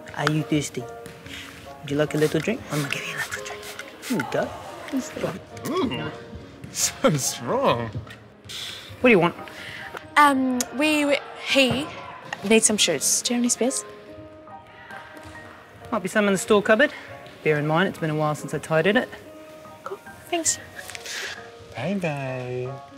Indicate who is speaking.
Speaker 1: Are you thirsty? Would you like a little drink? I'm gonna give you a little drink. Here you go.
Speaker 2: So strong.
Speaker 1: What do you want?
Speaker 3: He needs some shoes. Do you have any spares?
Speaker 1: Might be some in the store cupboard. Bear in mind, it's been a while since I tidied it.
Speaker 3: Cool, thanks.
Speaker 2: Bye-bye.